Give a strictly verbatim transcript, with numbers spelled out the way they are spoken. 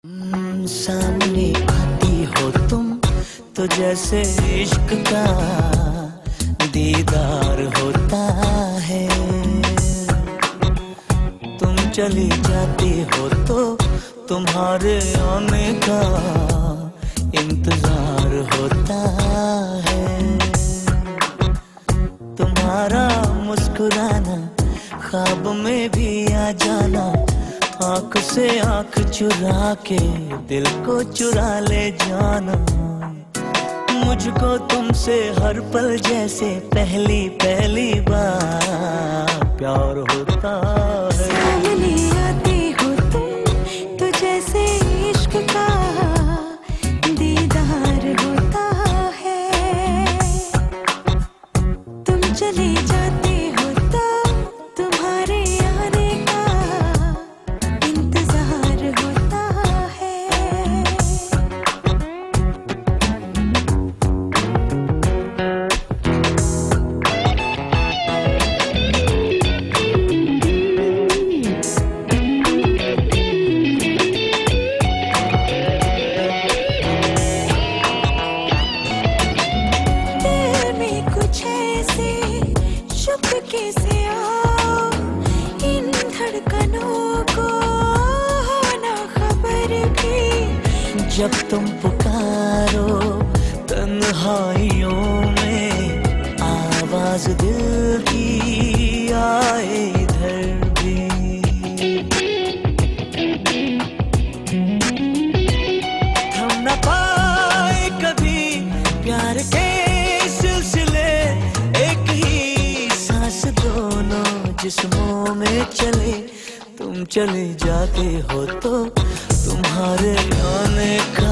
हम्म, सामने आती हो तुम तो जैसे इश्क का दीदार होता है। तुम चली जाती हो तो तुम्हारे आने का इंतजार होता है। तुम्हारा मुस्कुराना ख्वाब में भी आ जाना, आँख से आँख चुरा के दिल को चुरा ले जाना। मुझको तुमसे हर पल जैसे पहली पहली बार प्यार होता है। सामने आते हो तुम तो जैसे इश्क का दीदार होता है। तुम चले जाते हो तो तुम्हारे आने का इंतजार होता है। दिल में कुछ ऐसे चुपके से आओ, इन धड़कनों को होना खबर भी। जब तुम पुकारो तन्हाइयों में, आवाज दिल की आए इधर भी। थम न पाए कभी प्यार के सिलसिले, एक ही सांस दोनों जिस्मों में चले। तुम चले जाते हो तो तुम्हारे आने का